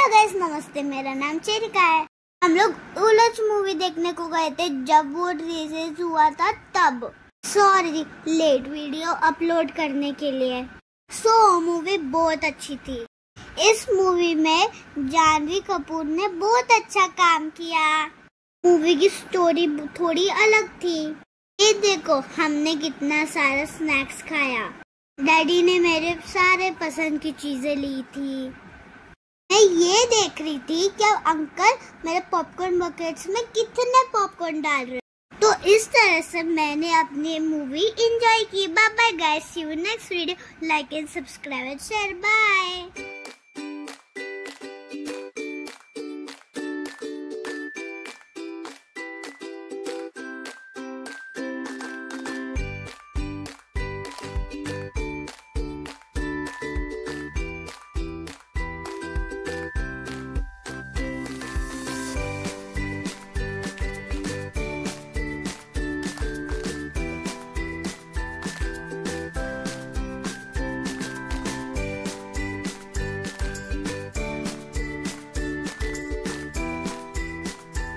Hello guys, नमस्ते। मेरा नाम चेरिका है। हम लोग उलझ मूवी देखने को गए थे जब वो रिलीज हुआ था तब। सॉरी लेट वीडियो अपलोड करने के लिए। मूवी बहुत अच्छी थी। इस मूवी में जानवी कपूर ने बहुत अच्छा काम किया। मूवी की स्टोरी थोड़ी अलग थी। ये देखो, हमने कितना सारा स्नैक्स खाया। डैडी ने मेरे सारे पसंद की चीजें ली थी। मैं ये देख रही थी कि अंकल मेरे पॉपकॉर्न बकेट्स में कितने पॉपकॉर्न डाल रहे हैं। तो इस तरह से मैंने अपनी मूवी एंजॉय की। Bye bye guys, see you next video. Like and subscribe and share. Bye.